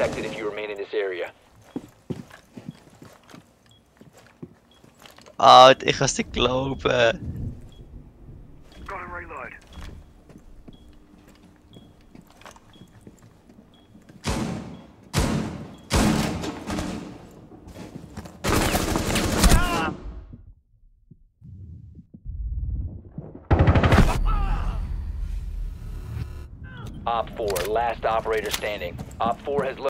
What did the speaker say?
detected if you remain in this area. Ah, ik ga stuk lopen. Gotta reload. Op 4, last operator standing. Op 4 has